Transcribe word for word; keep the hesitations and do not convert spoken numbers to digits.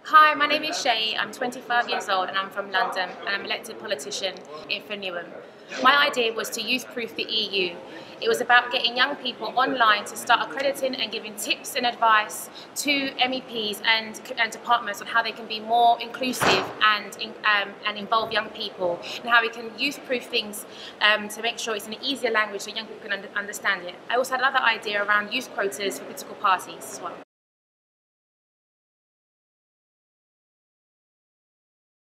Hi, my name is Seyi. I'm twenty-five years old and I'm from London and I'm an elected politician in for Newham. My idea was to youth-proof the E U. It was about getting young people online to start accrediting and giving tips and advice to M E Ps and, and departments on how they can be more inclusive and, um, and involve young people, and how we can youth-proof things um, to make sure it's in an easier language so young people can under understand it. I also had another idea around youth quotas for political parties as well.